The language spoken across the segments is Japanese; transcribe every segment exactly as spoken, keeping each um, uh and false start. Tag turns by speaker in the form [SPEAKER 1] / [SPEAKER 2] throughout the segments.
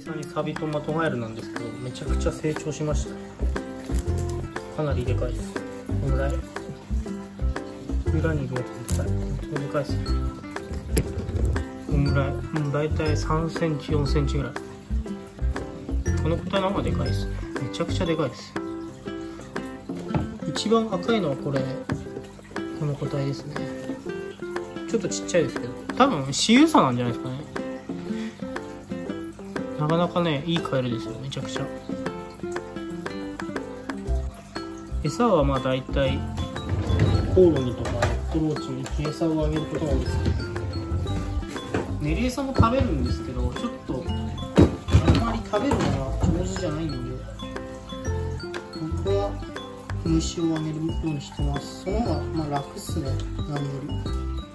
[SPEAKER 1] 々にサビトマトガエルなんですけど、めちゃくちゃ成長しましたね。かなりでかいです。このぐらい裏にいるやつでかい。本当にでかいですね。このぐらい、もう大体さんセンチよんセンチぐらい。この個体の方がでかいです。めちゃくちゃでかいです。一番赤いのはこれ、この個体ですね。ちょっとちっちゃいですけど、多分私有差なんじゃないですかね。なかなかね、いいカエルですよ、めちゃくちゃ。餌はまあ大体コオロギとかアプローチに木餌をあげることが多いですね。練り餌も食べるんですけど、ちょっとあんまり食べるのが上手じゃないんで、僕は虫をあげるようにしてます。その方がまあ楽っすね、何より。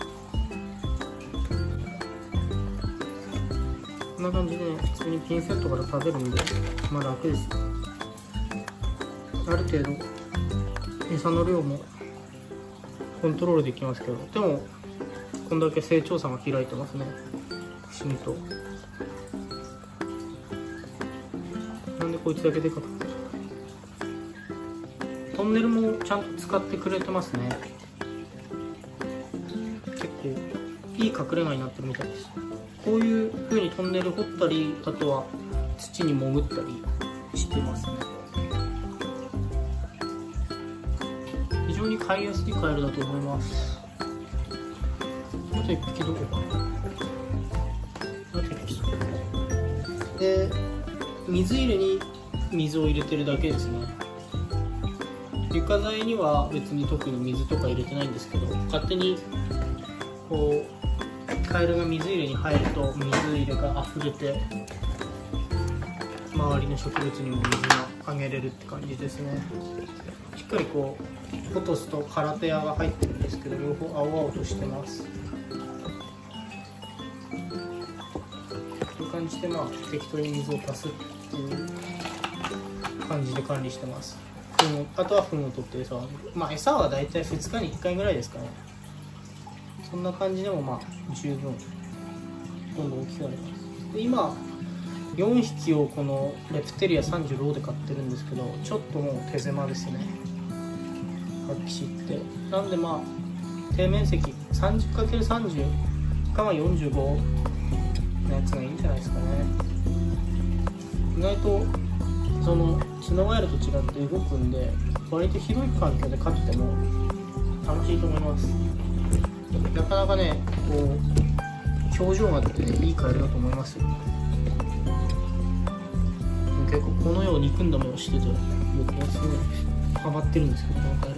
[SPEAKER 1] こんな感じで普通にピンセットから食べるんで、まあ楽です。ある程度餌の量もコントロールできますけど、でもこんだけ成長差が開いてますね、不思議と。なんでこいつだけでかくなった。トンネルもちゃんと使ってくれてますね。結構いい隠れ家になってるみたいです。こういう風にトンネル掘ったり、あとは土に潜ったりしてますね。非常に飼いやすいカエルだと思います。あといっぴきどこかな。あといっぴき。で、水入れに水を入れてるだけですね。床材には別に特に水とか入れてないんですけど、勝手にこうカエルが水入れに入ると水入れが溢れて、周りの植物にも水があげれるって感じですね。しっかりこうポトスとカラテアが入ってるんですけど、両方青々としてます。こういう感じでまあ適当に水を足すっていう感じで管理してます。あとは糞を取って餌をあげる。まあ餌はだいたいふつかにいっかいぐらいですかね。そんな感じでもまあ十分どんどん大きくなります。で今よんひきをこのレプテリアさんじゅうローで買ってるんですけど、ちょっともう手狭ですね、発揮ってなんでまあ底面積 さんじゅうかけるさんじゅう かよんじゅうごのやつがいいんじゃないですかね。意外とそのツノガエルと違って動くんで、割と広い環境で飼っても楽しいと思います。なかなかね、こう表情が出てね、いいカエルだと思いますよ。結構このように憎んだ目をしてて、僕はすごいハマってるんですけど、このカエ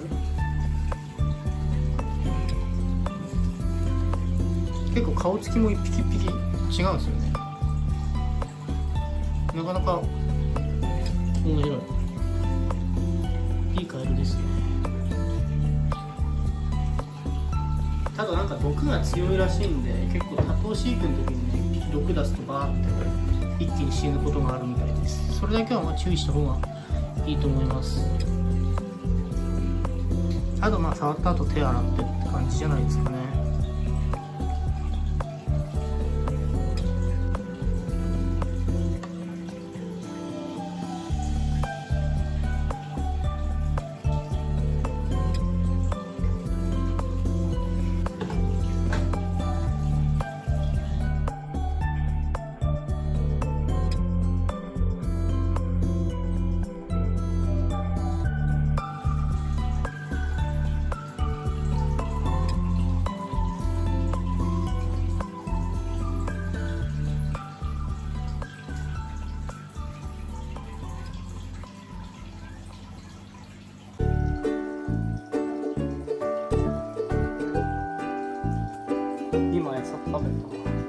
[SPEAKER 1] ル結構顔つきも一匹一匹違うんですよね。なかなか面白いいいカエルですね。ただなんか毒が強いらしいんで、結構多頭飼育の時にね、毒出すとバーって一気に死ぬことがあるみたいです。それだけはまあ注意した方がいいと思います。あとまあ触った後手洗ってって感じじゃないですかね。今餌食べた。